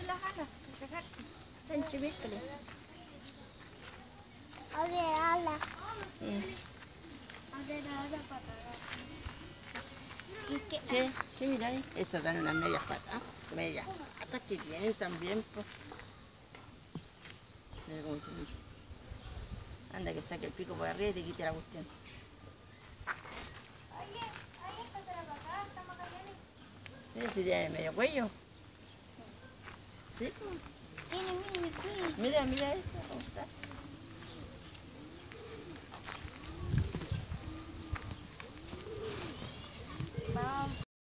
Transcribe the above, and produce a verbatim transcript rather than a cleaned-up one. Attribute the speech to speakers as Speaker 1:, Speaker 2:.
Speaker 1: las alas, cagarte. Sancho, mírcale.
Speaker 2: A ver, ala.
Speaker 1: Sí.
Speaker 2: A ver, ala para ¿Y qué?
Speaker 1: Sí, sí, mira ahí. Estas dan unas medias patas. Medias patas que tienen también, pues. Mira cómo te mira. Anda, que saque el pico por arriba y te quite la cuestión.
Speaker 2: Oye, oye, pásala para acá, estamos acá.
Speaker 1: Mira si tiene medio cuello. Sí, pues.
Speaker 2: Mira, mira, mira.
Speaker 1: Mira, mira eso, cómo está.